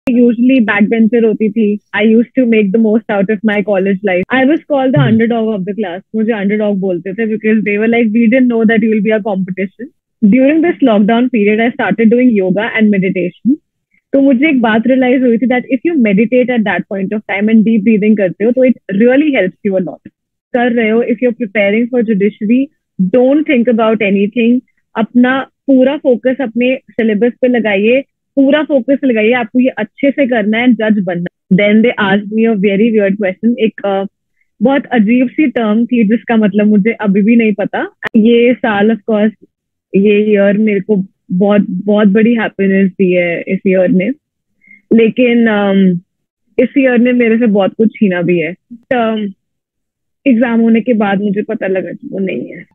Usually back bencher होती थी. I use to make the most out of my college life. I was called the underdog of the class. मुझे underdog बोलते थे because they were like we didn't know that you will be a competition. During this lockdown period I started doing yoga and meditation. तो मुझे एक बात realise हुई थी that if you meditate at that point of time and deep breathing करते हो तो it really helps you a lot. कर रहे हो, if you are preparing for judiciary, don't think about anything. अपना पूरा फोकस अपने सिलेबस पे लगाइए, पूरा फोकस लगाइए. आपको ये अच्छे से करना है, जज बनना. Then they asked me a very weird question. एक बहुत अजीब सी टर्म थी जिसका मतलब मुझे अभी भी नहीं पता. ये साल ऑफ कोर्स, ये ईयर मेरे को बहुत बहुत बड़ी हैप्पीनेस दी है इस ईयर ने. लेकिन इस ईयर ने मेरे से बहुत कुछ छीना भी है. एग्जाम होने के बाद मुझे पता लगा कि वो नहीं है.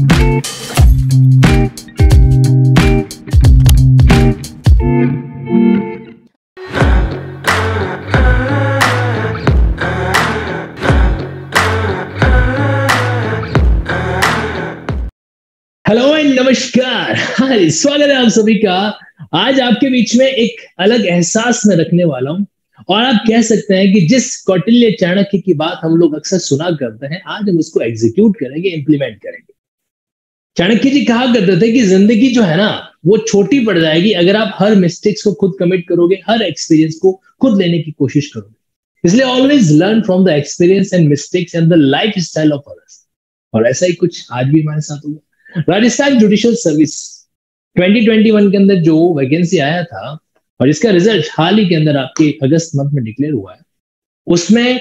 हेलो एंड नमस्कार. हाय, स्वागत है आप सभी का. आज आपके बीच में एक अलग एहसास में रखने वाला हूं और आप कह सकते हैं कि जिस कौटिल्य चाणक्य की बात हम लोग अक्सर सुना करते हैं, आज हम उसको एग्जीक्यूट करेंगे, इंप्लीमेंट करेंगे. चाणक्य जी कहा करते थे कि जिंदगी जो है ना वो छोटी पड़ जाएगी अगर आप हर मिस्टेक्स को खुद कमिट करोगे, हर एक्सपीरियंस को खुद लेने की कोशिश करोगे. इसलिए always learn from the experience and mistakes and the life style of others. और ऐसा ही कुछ आज भी हमारे साथ होगा. राजस्थान जुडिशियल सर्विस 2021 के अंदर जो वैकेंसी आया था और इसका रिजल्ट हाल ही के अंदर आपके अगस्त मंथ में डिक्लेयर हुआ है, उसमें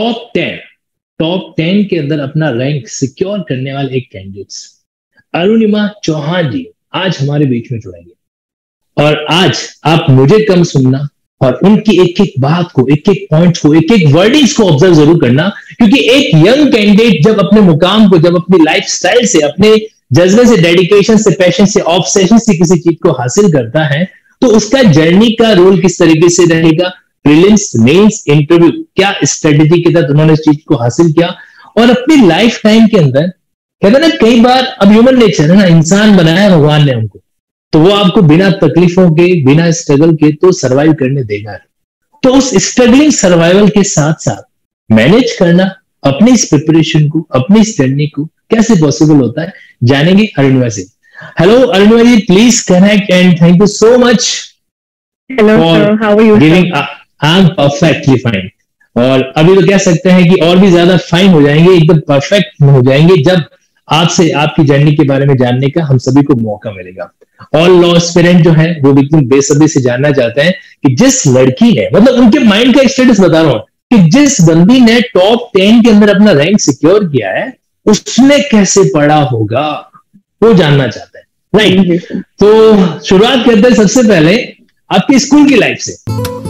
टॉप 10 के अंदर अपना रैंक सिक्योर करने वाले एक कैंडिडेट्स अरुणिमा चौहान जी आज हमारे बीच में जुड़ेंगे. और आज आप मुझे कम सुनना और उनकी एक एक बात को, एक एक पॉइंट को, एक एक वर्डिंग्स को ऑब्जर्व जरूर करना, क्योंकि एक यंग कैंडिडेट जब अपने मुकाम को, जब अपनी लाइफ स्टाइल से, अपने जज्बे से, डेडिकेशन से, पैशन से, ऑब्सेशन से किसी चीज को हासिल करता है तो उसका जर्नी का रोल किस तरीके से रहेगा, प्रीलिम्स, मेंस, इंटरव्यू, क्या स्ट्रेटेजी के तहत उन्होंने इस चीज को हासिल किया. और अपनी लाइफ टाइम के अंदर कहते ना, कई बार अब ह्यूमन नेचर है ना, इंसान बनाया भगवान ने हमको, तो वो आपको बिना तकलीफों के, बिना स्ट्रगल के तो सर्वाइव करने देगा. तो उस स्ट्रगलिंग सर्वाइवल के साथ साथ मैनेज करना अपनी इस प्रिपरेशन को, अपनी इस जर्नी को कैसे पॉसिबल होता है, जानेंगे अरुणिमा से. Hello Arunima ji, please connect and thank you so much. Hello sir, how are you? I am perfectly fine. और अभी तो कह सकते हैं कि और भी ज्यादा फाइन हो जाएंगे, एकदम परफेक्ट हो जाएंगे जब आपसे आपकी जर्नी के बारे में जानने का हम सभी को मौका मिलेगा. ऑल लॉ एस्पिरेंट जो है वो बिल्कुल बेसब्री से जानना चाहते हैं कि जिस लड़की ने, मतलब उनके माइंड का स्टेटस बता रहा हूं, कि जिस बंदी ने टॉप 10 के अंदर अपना रैंक सिक्योर किया है उसने कैसे पढ़ा होगा, वो जानना चाहते हैं. राइट, तो शुरुआत करते हैं सबसे पहले आपकी स्कूल की लाइफ से.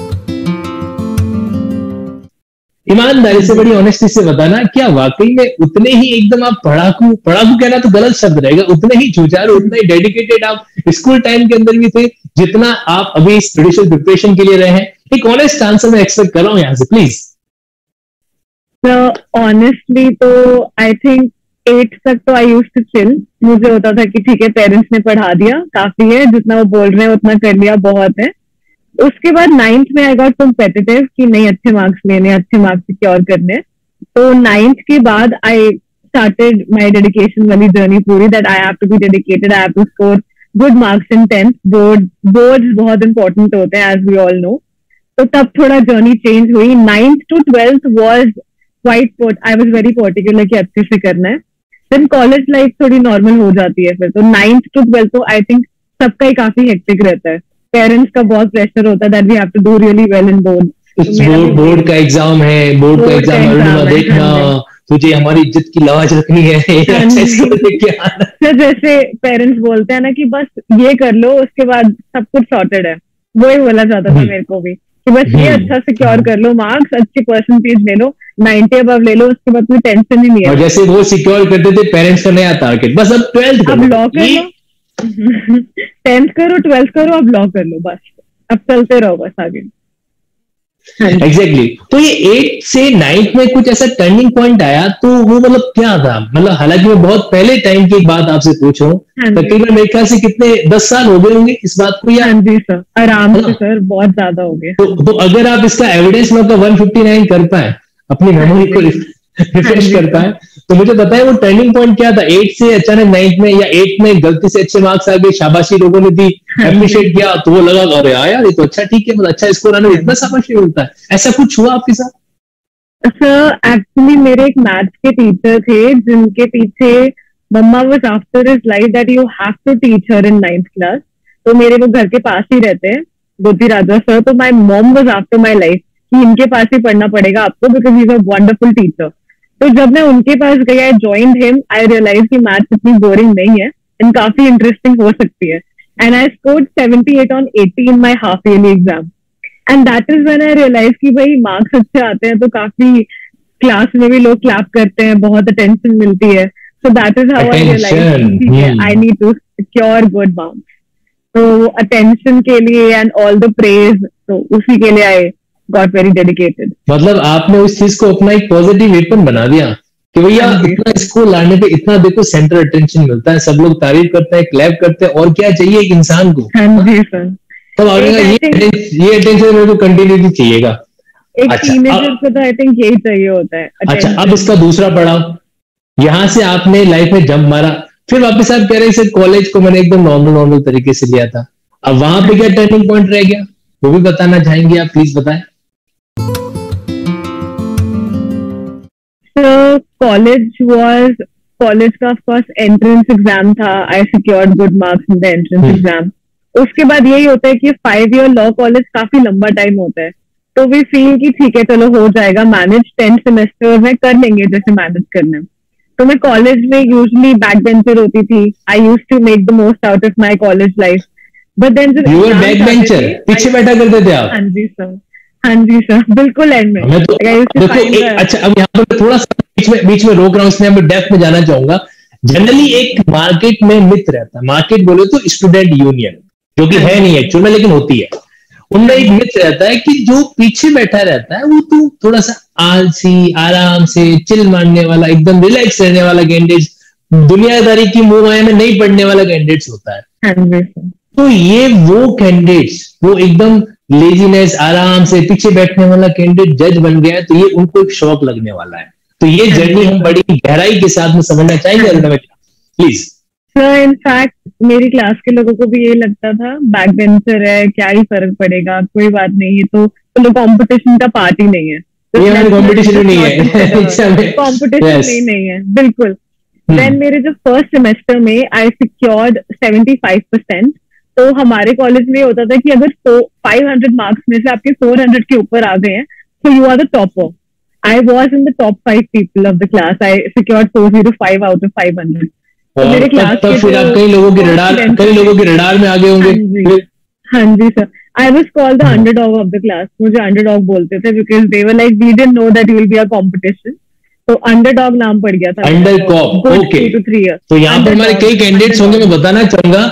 ईमानदारी से, बड़ी ऑनेस्टी से बताना, क्या वाकई में उतने ही एकदम आप पढ़ाकू कहना तो गलत शब्द रहेगा, उतने ही जुझारू, उतने ही डेडिकेटेड आप स्कूल टाइम के अंदर भी थे जितना आप अभी इस जुडिशियल प्रिपरेशन के लिए रहे हैं? एक ऑनेस्ट आंसर मैं एक्सपेक्ट कर रहा हूं यहां से, प्लीज. ऑनेस्टली तो आई थिंक 8th तक तो आई यूज्ड टू चिल. मुझे होता था कि ठीक है, पेरेंट्स ने पढ़ा दिया, काफी है, जितना वो बोल रहे हैं उतना कर लिया, बहुत है. उसके बाद 9th में आई गॉट कॉम्पिटिटिव कि नहीं, अच्छे मार्क्स लेने, अच्छे मार्क्स सिक्योर करने. तो 9th के बाद आई स्टार्टेड माय डेडिकेशन वाली जर्नी पूरी, that I have to be dedicated, I have to score good marks in 10th. Boards बहुत इंपॉर्टेंट होते हैं एज वी ऑल नो. तो तब थोड़ा जर्नी चेंज हुई. 9th to 12th was quite, I was very particular कि अच्छे से करना है. देन कॉलेज लाइफ थोड़ी नॉर्मल हो जाती है फिर. तो 9th to 12th तो आई थिंक सबका ही काफी हेक्टिक रहता है. पेरेंट्स का बहुत प्रेशर होता है that we have to do really well in board. Board का एग्जाम है, बोर्ड का एग्जाम अरुणिमा देखना, तुझे हमारी इज्जत की लाज रखनी है. जैसे पेरेंट्स बोलते हैं ना कि बस ये कर लो, उसके बाद सब कुछ सॉर्टेड है, वो ही बोला जाता था मेरे को भी कि बस ये अच्छा सिक्योर कर लो, मार्क्स अच्छे परसेंटेज ले लो, 90 अबव ले लो, उसके बाद कोई टेंशन ही नहीं है. और जैसे वो सिक्योर करते थे पेरेंट्स का नया टारगेट, बस अब 12th अब लॉ कर लो, 10th करो, 12th करो, अब लॉ कर लो, बस अब चलते रहो बस आगे. एग्जैक्टली तो ये 8 से 9th में कुछ ऐसा टर्निंग पॉइंट आया, तो वो मतलब क्या था? मतलब हालांकि मैं बहुत पहले टाइम की एक बात आपसे पूछ रहा हूँ, तकरीबन मेरे ख्याल से कितने 10 साल हो गए होंगे इस बात को, या? हाँ जी सर, आराम से सर, बहुत ज्यादा हो गया। तो अगर आप इसका एविडेंस मतलब 159 कर पाए, अपनी मेमोरी को रिफ्रेश कर पाए, तो मुझे बताएं वो टर्निंग पॉइंट क्या था? 8 से अचानक 9th में, या 8 में गलती से अच्छे मार्क्स आ गए, शाबाशी लोगों ने दी, अप्रिशिएट किया, तो वो लगा अरे यार ये तो अच्छा, ठीक है, मतलब अच्छा स्कोर आने में इतना शाबाशी मिलता है, ऐसा कुछ हुआ आपके साथ? सर एक्चुअली मेरे एक मैथ्स के टीचर थे जिनके पीछे mama was after his life that you have to teach her in 9th class. तो मेरे वो घर के पास ही रहते हैं, गोती राजा सर। तो my mom was after my life कि इनके पास ही पढ़ना पड़ेगा आपको, because he is a wonderful teacher. तो जब मैं उनके पास गई, I joined him, I realise कि मैथ्स इतनी बोरिंग नहीं है एंड काफी इंटरेस्टिंग हो सकती है। And I scored 78 on 80 in my half yearly exam. And that is when I realise कि भाई मार्क्स अच्छे आते हैं तो काफी क्लास में भी लोग क्लैप करते हैं, बहुत अटेंशन मिलती है। So that is how I realise I need to secure good marks. तो अटेंशन के लिए एंड ऑल द प्रेज, तो उसी के लिए आई गॉट वेरी डेडिकेटेड। मतलब आपने उस चीज को अपना एक पॉजिटिव वेपन बना दिया कि भैया इतना इसको लाने पे इतना देखो सेंटर अटेंशन मिलता है, सब लोग तारीफ करते हैं, क्लैप करते हैं, और क्या चाहिए एक इंसान को? हाँ जी सर। तो ये अटेंशन मेरे को कंटिन्यूटी चाहिएगा। एक टीनेजर को तो आई थिंक यही चाहिए होता है। अच्छा, अब इसका दूसरा पड़ाव, यहां से आपने लाइफ में जंप मारा, फिर वापस आप कह रहे हैं कॉलेज को मैंने एकदम नॉर्मल तरीके से लिया था, अब वहां पे क्या टर्निंग पॉइंट रह गया, वो भी बताना चाहेंगे आप? प्लीज बताएं। कॉलेज का ऑफ कोर्स एंट्रेंस एग्जाम था। I secured good marks in the entrance exam. उसके बाद यही होता है कि 5 year लॉ कॉलेज काफी लंबा टाइम होता है, तो वी फील कि ठीक है चलो हो जाएगा मैनेज, 10 सेमेस्टर में कर लेंगे जैसे मैनेज करना है। तो मैं कॉलेज में यूजुअली बैक बेंचर होती थी। I used to make the most out of my college life. But then जब यू वर बैक बेंचर, पीछे बैठा करते थे आप? हाँ जी सर, हाँ जी सर, बिल्कुल एंड में। तो देखो अच्छा, अब यहाँ पर थोड़ा सा बीच में रोक रहा हूँ, इसलिए मैं डेप्थ में जाना चाहूंगा। जनरली एक मार्केट में मिथ रहता है, मार्केट बोले तो स्टूडेंट यूनियन, जो कि है नहीं एक्चुअल में लेकिन होती है, उनमें एक मिथ रहता है कि जो पीछे बैठा रहता है वो तो थोड़ा सा आलसी, आराम से चिल मारने वाला, एकदम रिलैक्स रहने वाला कैंडिडेट, दुनियादारी की मुंह में नहीं पड़ने वाला कैंडिडेट होता है। तो ये वो कैंडिडेट्स, वो एकदम लेजीनेस, आराम से पीछे बैठने वाला कैंडिडेट जज बन गया है, तो ये उनको एक शौक लगने वाला है। तो ये जर्नी हम बड़ी गहराई के साथ में समझना चाहेंगे, प्लीज। सर इनफैक्ट मेरी क्लास के लोगों को भी ये लगता था बैक बेंचर है, क्या ही फर्क पड़ेगा, कोई बात नहीं, ये तो कंपटीशन का पार्ट ही नहीं है। कंपटीशन नहीं है, कंपटीशन नहीं है, बिल्कुल। देन मेरे जो फर्स्ट सेमेस्टर में आई सिक्योर्ड 75%। तो हमारे कॉलेज में होता था कि अगर 500 मार्क्स में से आपके 400 के ऊपर आ गए हैं तो you are the topper. I was in the top 5 people of the class. I secured 405 out of 500। तो मेरे क्लास के फिर आप कई लोगों के रडार में आ गए होंगे। हाँ जी sir, I was called the underdog of the class. मुझे अंडरडॉग बोलते थे because they were like we didn't know that will be a competition. तो अंडरडॉग नाम पड़ गया था। Underdog, okay. तो यहाँ पर हमारे कई कैंडिडेट्स होंगे, मैं बताना चाहूंगा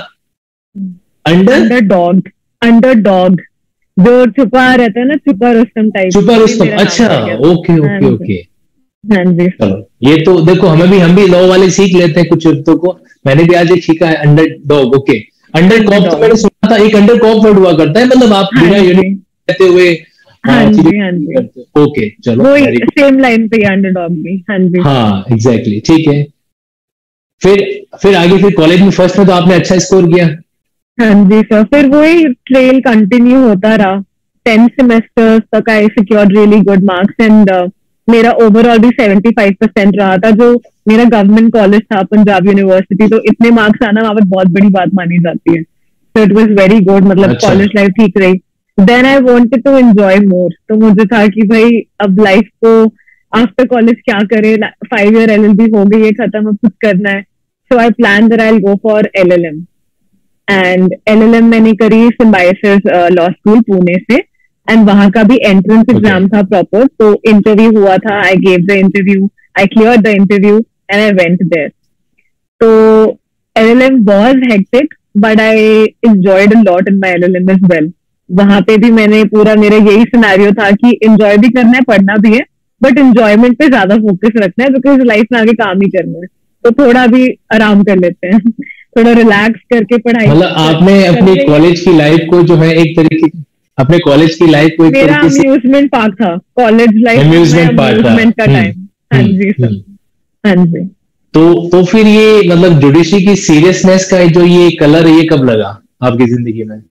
अंडरडॉग जो छुपा रहता है ना, छुपा रुस्तम टाइप। छुपा रुस्तम, अच्छा, ओके ओके ओके। हाँ जी, चलो ये तो देखो हम भी लॉ वाले सीख लेते हैं कुछ शब्दों को। मैंने भी आज एक सीखा है, अंडरडॉग। ओके, अंडरकॉप तो मैंने सुना था, एक अंडरकॉप वर्ड हुआ करता है, मतलब आप बिना यूनिट रहते हुए। हाँ जी, हाँ जी, ओके, चलो वो सेम लाइन पे अंडरडॉग भी। हाँ जी, हाँ एग्जैक्टली, ठीक है। फिर आगे फिर कॉलेज में फर्स्ट में तो आपने अच्छा स्कोर किया। हाँ जी सर, फिर वही ट्रेल कंटिन्यू होता रहा। 10 सेमेस्टर्स तक I secured really good marks and मेरा ओवरऑल भी 75% रहा था, जो मेरा गवर्नमेंट कॉलेज था, पंजाब यूनिवर्सिटी। तो इतने मार्क्स आना वहां पर बहुत बड़ी बात मानी जाती है। So it was very good, मतलब कॉलेज लाइफ ठीक रही। Then I wanted to enjoy more. तो मुझे था कि भाई अब लाइफ को आफ्टर कॉलेज क्या करे, 5 year LLB हो गई है खत्म, अब कुछ करना है। So I plan that I will go for LLM। And LLM मैंने करी सिम्बायोसिस लॉ स्कूल पुणे से। एंड वहां का भी एंट्रेंस एग्जाम था प्रॉपर। तो इंटरव्यू हुआ था, I gave the interview, I clear the interview and I went there. तो LLM was hectic, but I enjoyed a lot in my LLM as well. वहां पे भी मैंने पूरा, मेरा यही सिनेरियो था कि एंजॉय भी करना है, पढ़ना भी है, बट एंजॉयमेंट पे ज्यादा फोकस रखना है बिकॉज लाइफ में आगे काम ही करना है, तो थोड़ा भी आराम कर लेते हैं थोड़ा रिलैक्स करके पढ़ाई मतलब आपने अपनी करके। कॉलेज की लाइफ को जो है एक तरीके, अपने कॉलेज की लाइफ को एक मेरा तरीके से अम्यूजमेंट पार्क था कॉलेज लाइफ, अम्यूजमेंट पार्क था। अम्यूजमेंट का टाइम। हाँ जी सर। हम्म। हाँ जी। तो फिर ये मतलब जुडिशरी की सीरियसनेस का जो ये कलर है ये कब लगा आपकी जिंदगी में?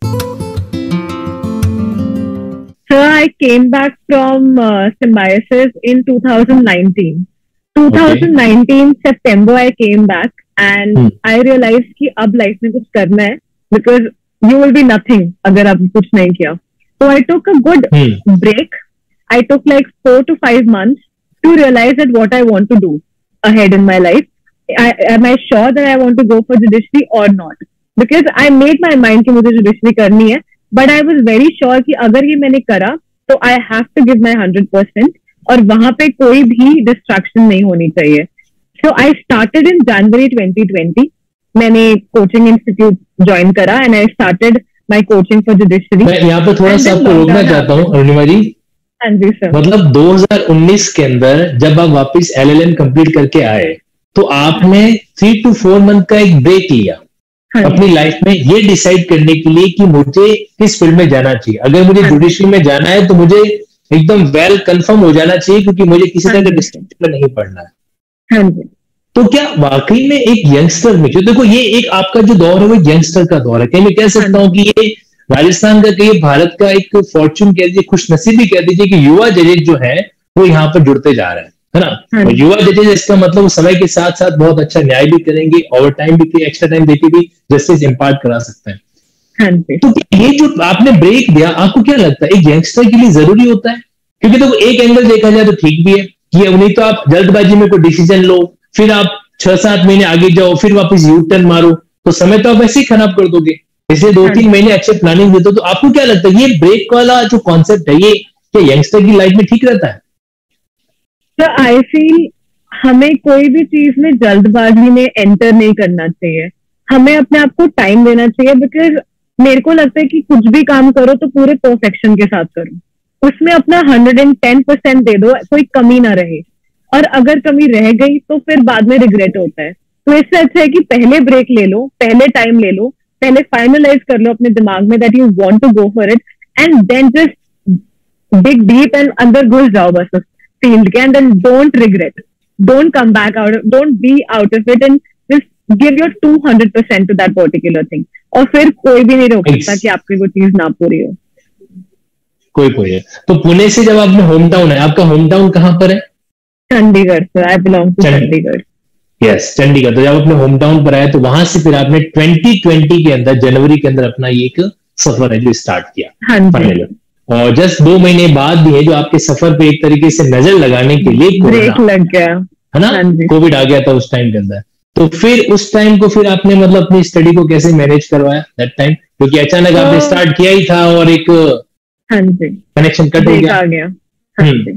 So I came back from symbiosis in 2019. Okay. 2019 September I came back and hmm. I realized कि अब लाइफ में कुछ करना है because you will be nothing अगर आप कुछ नहीं किया. So I took a good break. I took like 4 to 5 months to realize that what I want to do ahead in my life. Am I sure that I want to go for judiciary or not? Because I made my mind कि मुझे judiciary करनी है, but I was very sure कि अगर ये मैंने करा तो I have to give my 100% और वहां पे कोई भी distraction नहीं होनी चाहिए. So I started in January 2020. मैंने कोचिंग इंस्टीट्यूट ज्वाइन करा and I started my coaching for judiciary. मैं यहाँ पे थोड़ा And सा then आपको रोकना lockdown चाहता हूँ happened. अरुणिमा जी। हाँ जी सर। मतलब 2019 के अंदर जब आप वापस एलएलएम कंप्लीट करके आए तो आपने 3 to 4 मंथ का एक ब्रेक लिया हाँ अपनी जी। लाइफ में ये डिसाइड करने के लिए कि मुझे किस फील्ड में जाना चाहिए। अगर मुझे हाँ जी। जुडिशरी में जाना है तो मुझे एकदम वेल कंफर्म हो जाना चाहिए क्योंकि मुझे किसी हाँ तरह के जी। डिस्ट्रैक्शन में नहीं पड़ना है। हाँ जी। तो क्या वाकई में एक यंगस्टर में, जो देखो ये एक आपका जो दौर है वो यंगस्टर का दौर है, क्या मैं कह सकता हूँ कि ये राजस्थान का, कहीं भारत का एक फॉर्चून कह दीजिए, खुशनसीबी कह दीजिए कि युवा जजेज जो है वो यहाँ पर जुड़ते जा रहे हैं, है ना। हाँ और जी। युवा जजेज इसका मतलब वो समय के साथ साथ बहुत अच्छा न्याय भी करेंगे, ओवर टाइम भी, एक्स्ट्रा टाइम देके भी जस्टिस इम्पार्ट करा सकते हैं। हाँ जी। तो ये जो आपने ब्रेक दिया, आपको क्या लगता है एक यंगस्टर के लिए जरूरी होता है? क्योंकि देखो एक एंगल देखा जाए तो ठीक भी है कि अब नहीं तो आप जल्दबाजी में कोई डिसीजन लो, फिर आप 6-7 महीने आगे जाओ, फिर वापस यू टर्न मारो, तो समय तो आप ऐसे ही खराब कर दोगे। इसलिए 2-3 महीने अच्छे प्लानिंग देते हो। तो आपको क्या लगता है ये ब्रेक वाला जो कॉन्सेप्ट है ये क्या यंगस्टर की लाइफ में ठीक रहता है? तो आई फील हमें कोई भी चीज में जल्दबाजी में एंटर नहीं करना चाहिए, हमें अपने आप को टाइम देना चाहिए। बिकॉज मेरे को लगता है कि कुछ भी काम करो तो पूरे परफेक्शन के साथ करो, उसमें अपना 110% दे दो, कोई कमी ना रहे। और अगर कमी रह गई तो फिर बाद में रिग्रेट होता है। तो इससे अच्छा है कि पहले ब्रेक ले लो, पहले टाइम ले लो, पहले फाइनलाइज कर लो अपने दिमाग में that you want to go for it and then just dig deep and अंदर घुस जाओ बस उस फील्ड के, and then don't regret, don't come back out, don't be out of it and just give your 200% to that particular thing. और फिर कोई भी नहीं रोक सकता कि आपकी वो चीज ना पूरी हो। कोई है। तो पुणे से जब आपने होम टाउन है, आपका होम टाउन कहाँ पर है? Chandigarh sir, I belong to Chandigarh. Yes, Chandigarh. तो जब अपने होम टाउन पर आए तो वहां से फिर आपने 2020 के अंदर, जनवरी के अंदर अपना ये एक सफर है जो स्टार्ट किया। हाँ जी। और जस्ट 2 महीने बाद भी है जो आपके सफर पे एक तरीके से नजर लगाने के लिए ब्रेक लग गया, है ना, कोविड आ गया था उस टाइम के अंदर। तो फिर उस टाइम को फिर आपने मतलब अपनी स्टडी को कैसे मैनेज करवाया दैट टाइम, क्योंकि अचानक आपने स्टार्ट किया ही था और एक हाँ जी कनेक्शन कट हो गया। आ गया। हाँ जी।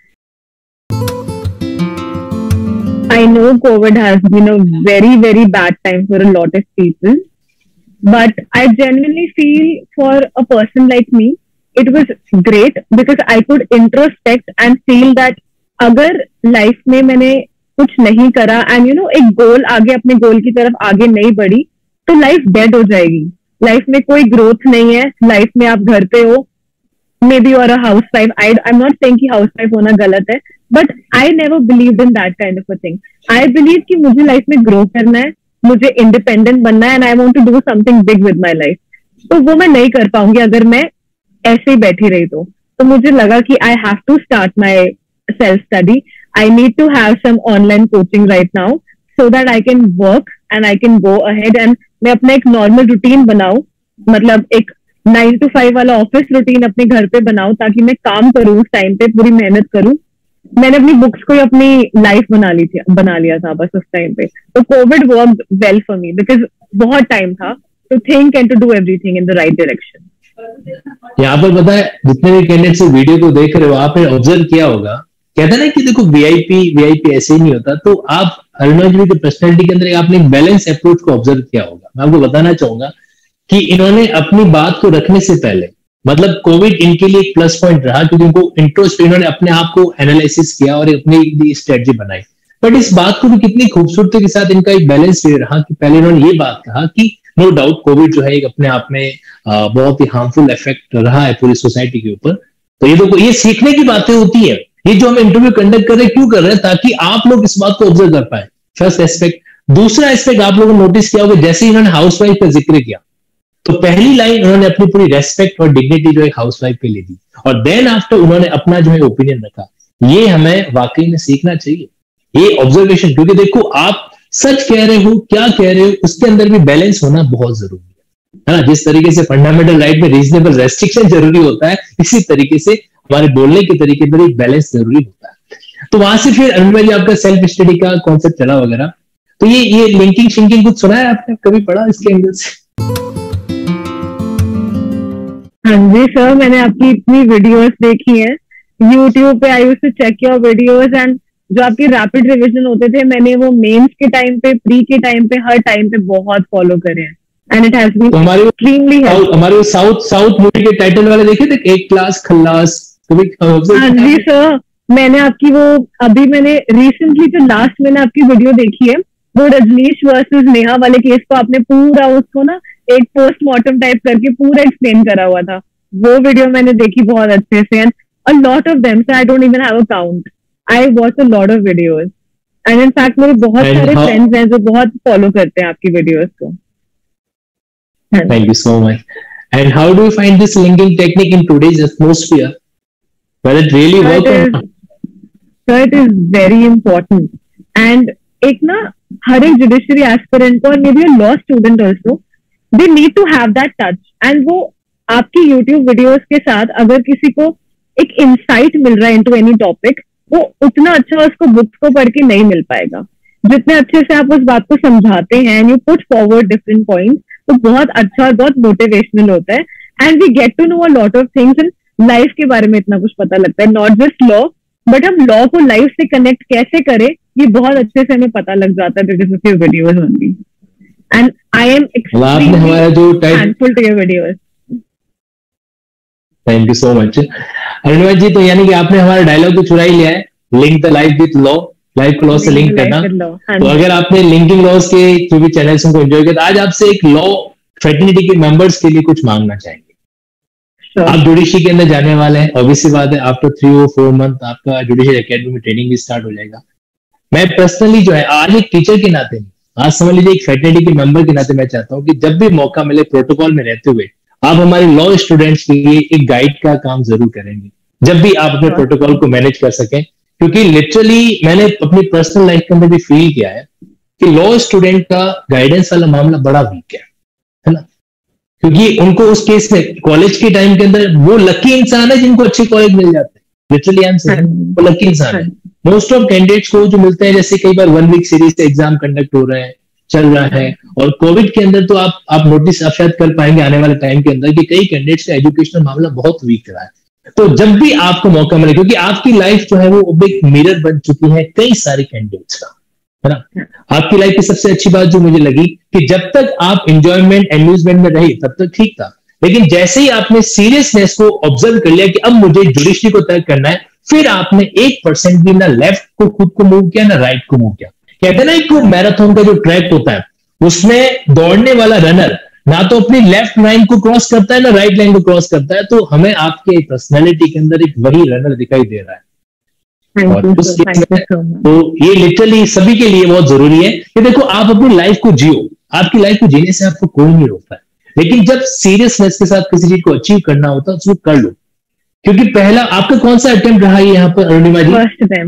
I know COVID has been a very, very bad time for a lot of people, but I genuinely feel for a person like me, it was great because I could introspect and feel that अगर life में मैंने कुछ नहीं करा and एक गोल आगे, अपने गोल की तरफ आगे नहीं बढ़ी तो लाइफ डेड हो जाएगी। लाइफ में कोई ग्रोथ नहीं है, लाइफ में आप घर पे हो, मे बी और a housewife. I am not saying कि हाउस वाइफ होना गलत है, but I never believed in that kind of a thing. I believe कि मुझे लाइफ में ग्रो करना है, मुझे इंडिपेंडेंट बनना है and I want to do something big with my life. तो वो मैं नहीं कर पाऊंगी अगर मैं ऐसे ही बैठी रही। तो मुझे लगा कि I have to start my self study, I need to have some online coaching right now so that I can work and I can go ahead and मैं अपना एक नॉर्मल रूटीन बनाऊं, मतलब एक 9 to 5 वाला ऑफिस रूटीन अपने घर पे बनाऊं ताकि मैं काम करूं, उस टाइम पे पूरी मेहनत करूं। मैंने अपनी बुक्स को ही अपनी लाइफ बना लिया था बस उस टाइम पे। तो COVID worked well for me because बहुत टाइम था to think and to do everything in the right direction. यहाँ पर पता है जितने भी कैंडिडेट्स वीडियो को देख रहे हो, आपने ऑब्जर्व किया होगा, कहता ना कि देखो वीआईपी ऐसे ही नहीं होता। तो आप अरुणा जी की पर्सनैलिटी के अंदर आपने एक बैलेंस अप्रोच को ऑब्जर्व किया होगा। मैं आपको बताना चाहूंगा कि इन्होंने अपनी बात को रखने से पहले मतलब कोविड इनके लिए एक प्लस पॉइंट रहा, क्योंकि उनको इंट्रोस्पेक्शन, इन्होंने अपने आप को एनालिसिस किया और अपनी लिए स्ट्रेटजी बनाई। बट इस बात को भी कितनी खूबसूरती के साथ इनका एक बैलेंस ये रहा कि पहले इन्होंने ये बात कहा कि नो डाउट कोविड जो है एक अपने आप में बहुत ही हार्मफुल इफेक्ट रहा है पूरी सोसाइटी के ऊपर। तो ये तो ये सीखने की बातें होती है, ये जो हम इंटरव्यू कंडक्ट कर रहे हैं क्यों कर रहे हैं, ताकि आप लोग इस बात को ऑब्जर्व कर पाए, फर्स्ट एस्पेक्ट। दूसरा एस्पेक्ट आप लोगों ने नोटिस किया होगा, जैसे इन्होंने हाउसवाइफ का जिक्र किया तो पहली लाइन उन्होंने अपनी पूरी रेस्पेक्ट और डिग्निटी जो एक हाउसवाइफ के लिए दी, और देन आफ्टर उन्होंने अपना जो है ओपिनियन रखा। ये हमें वाकई में सीखना चाहिए, ये ऑब्जर्वेशन, क्योंकि देखो आप सच कह रहे हो, क्या कह रहे हो, उसके अंदर भी बैलेंस होना बहुत जरूरी है ना। जिस तरीके से फंडामेंटल राइट में रीजनेबल रेस्ट्रिक्शन जरूरी होता है, इसी तरीके से हमारे बोलने के तरीके पर एक बैलेंस जरूरी होता है। तो वहां से फिर अनुमा जी आपका सेल्फ स्टडी का कॉन्सेप्ट चला वगैरह, तो ये लिंकिंग शिंकिंग कुछ सुना है आपने, कभी पढ़ा इसके एंगल से? हाँ जी सर, मैंने आपकी इतनी वीडियोस देखी हैं यूट्यूब पे। I used to check your videos, and जो आपके रैपिड रिवीजन होते थे मैंने वो मेंस के टाइम पे, प्री के टाइम पे, हर टाइम पे बहुत फॉलो करे हैं, and it has been extremely helpful. हमारे साउथ मूवी के टाइटल वाले देखे थे, एक क्लास खल्लास, कभी? हाँ जी सर, मैंने आपकी वो अभी मैंने रिसेंटली जो लास्ट मैंने आपकी वीडियो देखी है, वो रजनीश वर्सेस नेहा वाले केस को आपने पूरा उसको ना एक पोस्टमार्टम टाइप करके पूरा एक्सप्लेन करा हुआ था। वो वीडियो मैंने देखी बहुत अच्छे से, and a lot of them, I don't even have a count, I watch a lot of videos, and in fact मेरे बहुत सारे फ्रेंड्स हैं जो बहुत फॉलो करते हैं आपकी वीडियोस को। Thank you so much. And how do you find this linking technique in today's atmosphere? Will it really work or not? So it is very important. And एक ना हर एक जुडिशरी एस्पिरेंट को, और maybe a law student also, they need to have that touch. And वो आपकी YouTube videos के साथ अगर किसी को एक इंसाइट मिल रहा है इनटू एनी टॉपिक, वो उतना अच्छा उसको बुक्स को पढ़ के नहीं मिल पाएगा। जितने अच्छे से आप उस बात को समझाते हैं and you put forward different points, तो बहुत अच्छा और बहुत मोटिवेशनल होता है, and we get to know a lot of things in life के बारे में, इतना कुछ पता लगता है, नॉट जस्ट लॉ, बट हम लॉ को लाइफ से कनेक्ट कैसे करें ये बहुत अच्छे से हमें पता लग जाता है because of your videos only, and I am extremely thankful to your videos. Thank you so much Arunima ji. तो यानी कि आपने हमारा डायलॉग तो चुरा ही लिया है, link the life with law, life को लॉ से लिंक करना। तो अगर आपने लिंकिंग लॉज के जो भी चैनल्स उनको एंजॉय किया, तो आज आपसे एक लॉ फ्रेटर्निटी के मेंबर्स के लिए कुछ मांगना चाहेंगे। आप जुडिशरी के अंदर जाने वाले हैं, ऑब्वियसली बात है, आफ्टर 3 और 4 मंथ आपका जुडिशरी एकेडमी में ट्रेनिंग भी स्टार्ट हो जाएगा। मैं पर्सनली जो है आज एक टीचर के नाते नहीं, आज समझ लीजिए एक फ्रेटर्निटी के मेंबर के नाते मैं चाहता हूँ कि जब भी मौका मिले प्रोटोकॉल में रहते हुए आप हमारे लॉ स्टूडेंट्स के लिए एक गाइड का काम जरूर करेंगे, जब भी आप अपने प्रोटोकॉल को मैनेज कर सकें। क्योंकि लिटरली मैंने अपनी पर्सनल लाइफ के अंदर भी फील किया है कि लॉ स्टूडेंट का गाइडेंस वाला मामला बड़ा वीक है ना, क्योंकि उनको उस केस में कॉलेज के टाइम के अंदर वो लकी इंसान है जिनको अच्छे कॉलेज मिल जाते हैं, लिटरली आई एम सेइंग वो लकी इंसान है। मोस्ट ऑफ कैंडिडेट्स को जो मिलते हैं, जैसे कई बार 1 वीक सीरीज से एग्जाम कंडक्ट हो रहे हैं, चल रहा है, और कोविड के अंदर तो आप नोटिस आप शायद कर पाएंगे आने वाले टाइम के अंदर कि कई कैंडिडेट्स का एजुकेशनल मामला बहुत वीक रहा है। तो जब भी आपको मौका मिले, क्योंकि आपकी लाइफ जो है वो एक मिरर बन चुकी है कई सारे कैंडिडेट्स का, है ना। आपकी लाइफ की सबसे अच्छी बात जो मुझे लगी कि जब तक आप एंजॉयमेंट एम्यूजमेंट में रहे तब तक ठीक था, लेकिन जैसे ही आपने सीरियसनेस को ऑब्जर्व कर लिया कि अब मुझे जुडिशरी को तर्क करना है, फिर आपने 1% भी ना लेफ्ट को खुद को मूव किया ना राइट को मूव किया। कहते हैं ना एक मैराथन का जो ट्रैक होता है उसमें दौड़ने वाला रनर ना तो अपनी लेफ्ट लाइन को क्रॉस करता है ना राइट लाइन को क्रॉस करता है, तो हमें आपके पर्सनैलिटी के अंदर एक वही रनर दिखाई दे रहा है। और उस केस में तो ये लिटरली सभी के लिए बहुत जरूरी है कि देखो आप अपनी लाइफ को जियो, आपकी लाइफ को जीने से आपको कोई नहीं रोकता है, लेकिन जब सीरियसनेस के साथ किसी चीज को अचीव करना होता है उसको कर लो। क्योंकि पहला आपका कौन सा अटेम्प्ट रहा है यहाँ पर Arunima ji?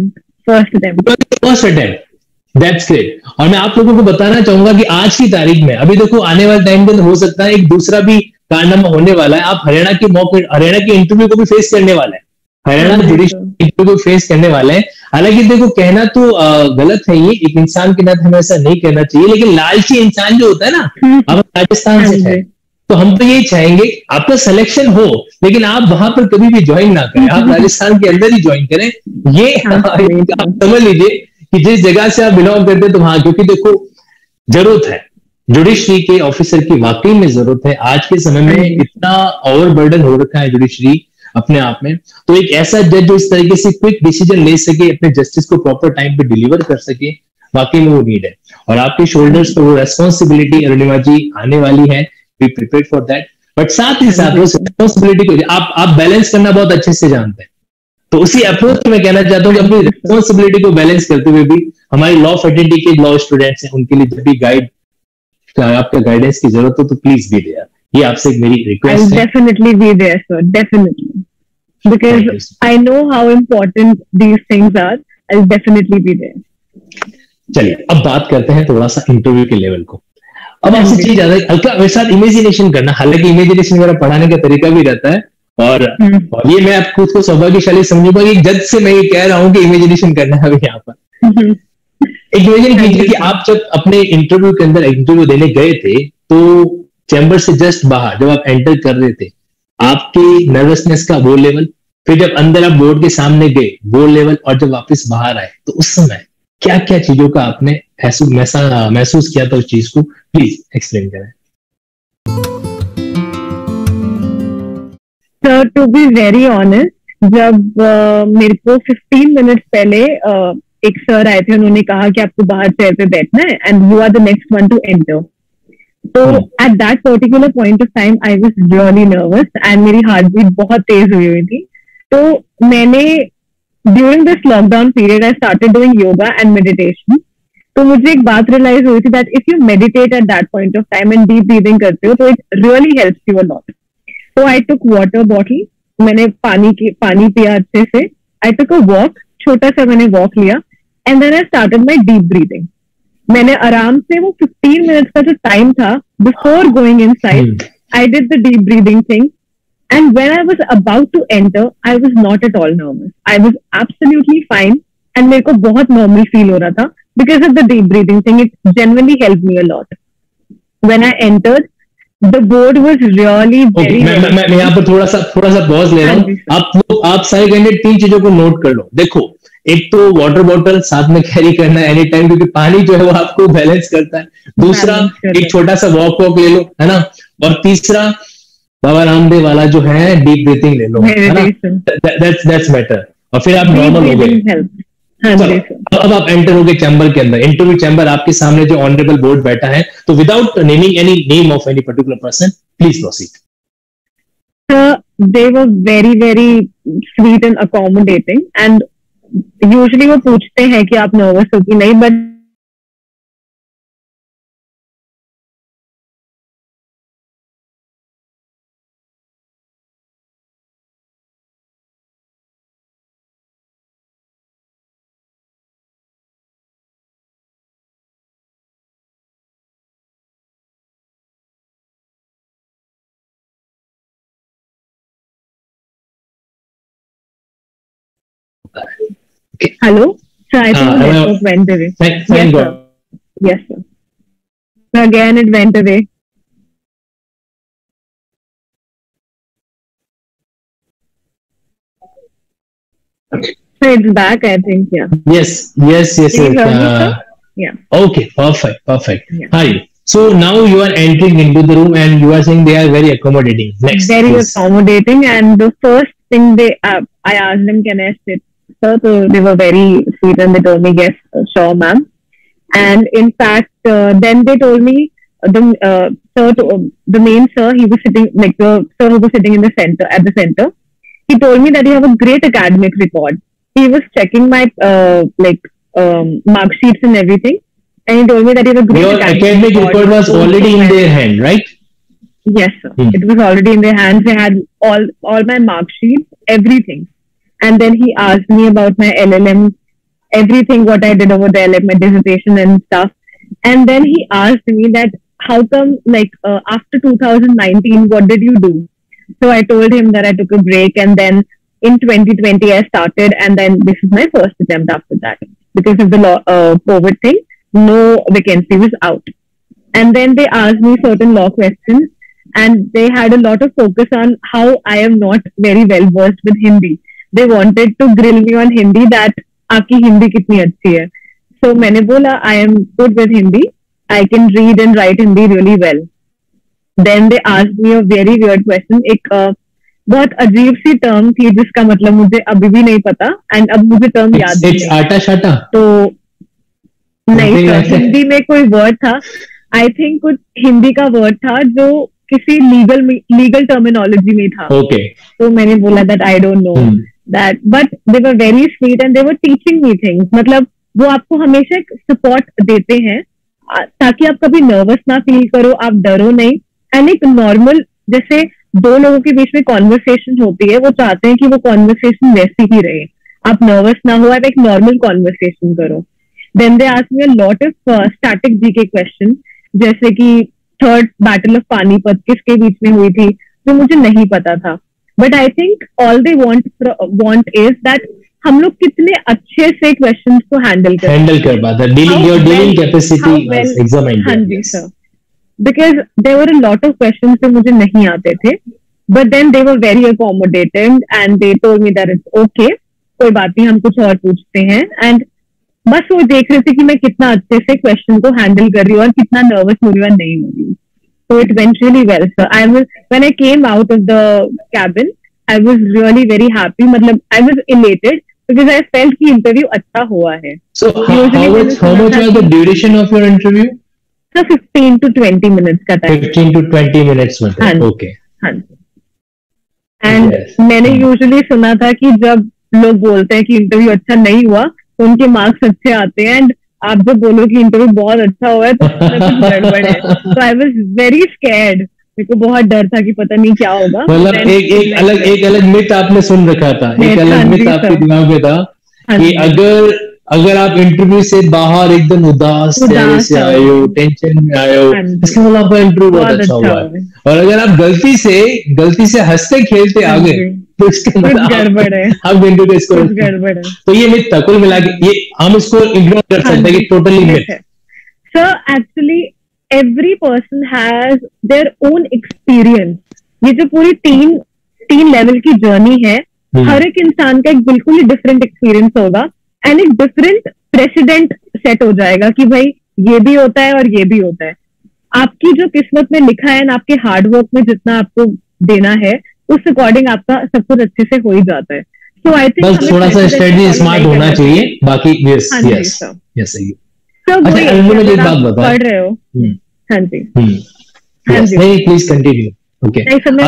First attempt, that's great. और मैं आप लोगों को बताना चाहूंगा कि आज की तारीख में अभी देखो आने वाले टाइम के अंदर हो सकता है एक दूसरा भी कारनामा होने वाला है। आप हरियाणा के इंटरव्यू को भी फेस करने वाले हैं, हरियाणा जुडिशरी इंटरव्यू को फेस करने वाले हैं। हालांकि देखो कहना तो गलत है, ये एक इंसान के नाते हमें ऐसा नहीं करना चाहिए, लेकिन लालची इंसान जो होता है ना, अब राजस्थान से है तो हम तो यही चाहेंगे आपका सिलेक्शन हो, लेकिन आप वहां पर कभी भी ज्वाइन ना करें, आप राजस्थान के अंदर ही ज्वाइन करें। ये आप समझ लीजिए कि जिस जगह से आप बिलोंग करते हैं तो वहां, क्योंकि देखो जरूरत है जुडिशरी के ऑफिसर की वाकई में जरूरत है। आज के समय में इतना ओवरबर्डन हो रखा है जुडिशरी अपने आप में, तो एक ऐसा जज जो इस तरीके से क्विक डिसीजन ले सके, अपने जस्टिस को प्रॉपर टाइम पे डिलीवर कर सके, वाकई में वो नीड है। और आपके शोल्डर्स पर वो रेस्पॉन्सिबिलिटी अरुणिमा जी आने वाली है, be prepared for that. But साथ ही साथ उस रेस्पॉन्सिबिलिटी को आप बैलेंस करना बहुत अच्छे से जानते हैं, तो उसी अप्रोच में कहना चाहता हूँ कि अपनी रिस्पॉन्सिबिलिटी को बैलेंस करते हुए भी हमारे लॉ फैकल्टी के लॉ स्टूडेंट्स हैं, उनके लिए जब भी आपका गाइडेंस की जरूरत हो तो प्लीज बी देयर। ये आपसे मेरी रिक्वेस्ट है। Definitely be there, sir. Definitely. Because I know how important these things are. I'll definitely be there. चलिए अब बात करते हैं थोड़ा सा इंटरव्यू के लेवल को। अब आपसे चीज ज्यादा हल्का मेरे साथ इमेजिनेशन करना, हालांकि इमेजिनेशन मेरा पढ़ाने का तरीका भी रहता है, और ये मैं आप खुद को सौभाग्यशाली समझूंगा कि जज से मैं ये कह रहा हूँ कि इमेजिनेशन करना है अभी यहाँ पर। एक इमेजिन कीजिए कि आप जब अपने इंटरव्यू के अंदर इंटरव्यू देने गए थे, तो चैम्बर से जस्ट बाहर जब आप एंटर कर रहे थे, आपकी नर्वसनेस का वो लेवल, फिर जब अंदर आप बोर्ड के सामने गए वो लेवल, और जब वापस बाहर आए तो उस समय क्या क्या चीजों का आपने महसूस किया था, उस चीज को प्लीज एक्सप्लेन करें। So to be very honest, जब मेरे को 15 मिनट पहले एक सर आए थे, उन्होंने कहा कि आपको बाहर चेयर पे बैठना है and you are the next one to enter. तो at that particular point of time I was really nervous and मेरी हार्ट बीट बहुत तेज हुई थी। तो मैंने during this lockdown period I started doing yoga and meditation. तो मुझे एक बात रियलाइज हुई थी that if you meditate at that point of time and deep breathing करते हो तो it really helps you a lot. तो आई टुक वाटर बॉटल, मैंने पानी पिया अच्छे से। आई टुक अ वॉक, छोटा सा मैंने वॉक लिया and then I started my deep breathing. मैंने आराम से वो 15 मिनट्स का जो टाइम था before going inside, I did the deep breathing thing and when I was about to enter I was not at all nervous, I was absolutely fine and मेरे को बहुत नॉर्मल फील हो रहा था because of the deep breathing thing. It genuinely helped me a lot. When I entered the board was really very मैं यहाँ पर थोड़ा सा पॉज ले रहा हूँ। आप सारे कैंडिडेट 3 चीजों को नोट कर लो। देखो, एक तो वाटर बॉटल साथ में कैरी करना है एनी टाइम, क्योंकि पानी जो है वो आपको बैलेंस करता है। दूसरा, एक छोटा सा वॉक ले लो, है ना। और तीसरा, बाबा रामदेव वाला जो है डीप ब्रीथिंग ले लो, है ना। That's better. और फिर आप नॉर्मल हो गए। अब आप एंटर हो गए चैम्बर के अंदर, इंटरव्यू चैम्बर, आपके सामने जो ऑनरेबल बोर्ड बैठा है। तो without naming any name of any particular person, please proceed. They were very very sweet and accommodating and usually वो पूछते हैं कि आप नर्वस हो कि नहीं, but hello, so I think the network went away. Thank God. Yes sir. So again it went away. So it's back, I think. Yes. Yeah. Okay, perfect. Yeah. Hi. So now you are entering into the room and you are saying they are very accommodating. Next, very please. accommodating, and the first thing I asked them, can I sit? So they were very sweet and they told me yes, sure ma'am. And in fact, then they told me the main sir, he was sitting like the sir who was sitting in the center at the center. He told me that you have a great academic record. He was checking my mark sheets and everything, and he told me that you have a great Your academic record was already in their hand, right? Yes, sir. It was already in their hands. They had all my mark sheets, everything. And then he asked me about my LLM, everything, what I did over there, like my dissertation and stuff. And then he asked me that how come, after 2019, what did you do? So I told him that I took a break, and then in 2020 I started, and then this is my first attempt after that. Because of the COVID thing, no vacancy was out. And then they asked me certain law questions, and they had a lot of focus on how I am not very well versed with Hindi. They wanted to grill me on Hindi, that आपकी हिंदी कितनी अच्छी है. So मैंने बोला I am good with Hindi, I can read and write Hindi really well. Then they asked me a very weird question. एक बहुत अजीब सी term थी जिसका मतलब मुझे अभी भी नहीं पता, एंड अब मुझे टर्म याद नहीं है. आटा शाटा तो नहीं सर, हिंदी में कोई वर्ड था, आई थिंक कुछ हिंदी का वर्ड था जो किसी लीगल टर्मिनोलॉजी में था. ओके. तो मैंने बोला that I don't know that, but they were very sweet and they were teaching me things. मतलब वो आपको हमेशा एक सपोर्ट देते हैं ताकि आप कभी नर्वस ना फील करो, आप डरो नहीं. एंड एक नॉर्मल, जैसे दो लोगों के बीच में कॉन्वर्सेशन होती है, वो चाहते हैं कि वो कॉन्वर्सेशन वैसी ही रहे, आप नर्वस ना हो, आप एक नॉर्मल कॉन्वर्सेशन करो. Then they asked me a lot of static GK question, जैसे कि थर्ड बैटल ऑफ पानीपत किसके बीच में हुई थी, जो मुझे नहीं पता था. But I think all they want is that हम लोग कितने अच्छे से क्वेश्चंस को हैंडल कर पाते हैं, डीलिंग कैपेसिटी एग्जामिन. हाँ जी sir, because there were a lot of questions जो मुझे नहीं आते थे, but then they were very accommodative and they told me that it's okay, कोई बात नहीं, हम कुछ और पूछते हैं. एंड बस वो देख रहे थे कि मैं कितना अच्छे से क्वेश्चन को हैंडल कर रही हूँ और कितना नर्वस हो रही हूँ और नहीं हो रही हूँ. So it went really well, sir. When I came out of the cabin, I was really very happy. मतलब I was elated because I felt कि interview अच्छा हुआ है. So how much was the duration of your interview? So 15 to 20 minutes का time. 15 to 20 minutes मतलब. हाँ. Okay. हाँ. And मैंने usually सुना था कि जब लोग बोलते हैं कि इंटरव्यू अच्छा नहीं हुआ, उनके मार्क्स अच्छे आते हैं, एंड आप जब बोलो कि इंटरव्यू बहुत अच्छा हुआ है तो कुछ गड़बड़ है. तो आई वाज वेरी स्कैर्ड, मेरे को बहुत डर था कि पता नहीं क्या होगा. मतलब एक अलग मिथ आपने सुन रखा था, एक अलग मिथ आपके दिमाग में था कि अगर आप इंटरव्यू से बाहर एकदम उदास चेहरे से आए हो, टेंशन में आए हो, इसके मतलब आपका इंटरव्यू बहुत अच्छा हुआ है. और अगर आप गलती से हंसते खेलते आ गए तो इसका मतलब गड़बड़ है, आप इंटरव्यू का स्कोर गड़बड़ है. तो ये मिथ था, कुल मिला के ये हम इसको इग्नोर कर सकते हैं कि totally myth. Sir actually every person has their own experience. ये जो पूरी तीन लेवल की जर्नी है, हर एक इंसान का एक बिल्कुल ही डिफरेंट एक्सपीरियंस होगा, एंड एक डिफरेंट प्रेसिडेंट सेट हो जाएगा कि भाई ये भी होता है और ये भी होता है. आपकी जो किस्मत में लिखा है, आपके हार्डवर्क में जितना आपको देना है, उस अकॉर्डिंग आपका सब कुछ अच्छे से हो ही जाता है. सो आई थिंक बस थोड़ा सा स्ट्रेटजी स्मार्ट होना चाहिए, बाकी यस सही. अच्छा एक बात बता, पढ़ रहे हो? हाँ जी. नहीं प्लीज कंटिन्यू. ओके.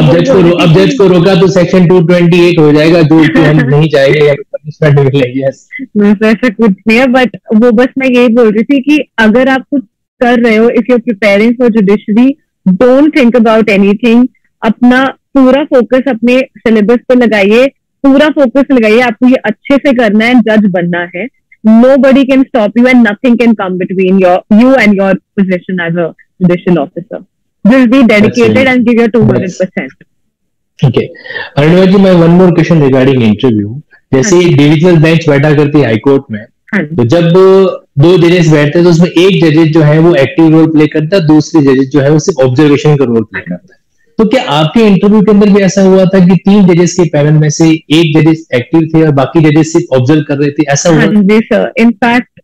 अब जज को रोका तो सेक्शन 228 हो जाएगा, जो हम नहीं चाहेंगे या पनिशमेंट मिलेगी. यस ऐसा कुछ नहीं है, बट वो बस मैं यही बोल रही थी कि अगर आप कुछ कर रहे हो, if you are preparing for judiciary, don't think about anything. अपना पूरा फोकस अपने सिलेबस पे लगाइए, पूरा फोकस लगाइए. आपको ये अच्छे से करना है, जज बनना है. Nobody can stop you and nothing can come between you and your position as a judicial officer. Just be dedicated and give your 200%. Okay. Arunima ji, my one more question regarding interview. जैसे divisional bench बैठा करती है high court में, तो जब दो जजेस बैठते हैं तो उसमें एक जजेस जो है वो एक्टिव रोल प्ले करता है, दूसरे जजेस जो है वो सिर्फ ऑब्जर्वेशन का रोल प्ले करता है. तो क्या आपके इंटरव्यू के अंदर भी ऐसा हुआ था कि 3 जजेस के पैनल में से एक जजेस एक्टिव थे और बाकी जजेस सिर्फ ऑब्जर्व कर रहे थे, ऐसा हुआ? जी sir. In fact